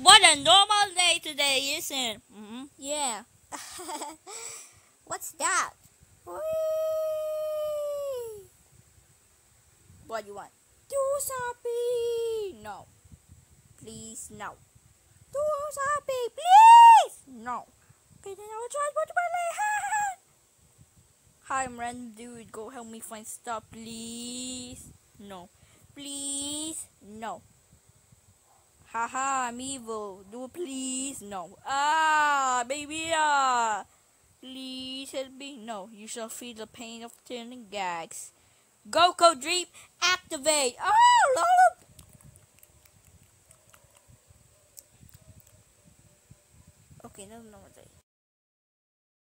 What a normal day today, isn't it? Yeah. What's that? Whee! What do you want? Do something. No. Please, no. Do something, please. No. Okay, then I will try to play. Hi, I'm random dude. Go help me find stuff, please. No. Please, no. Haha, I'm evil. Do it, please. No. Ah, baby. Please help me. No. You shall feel the pain of turning gags. Go, Dream. Activate. Oh, lollop. Okay, no,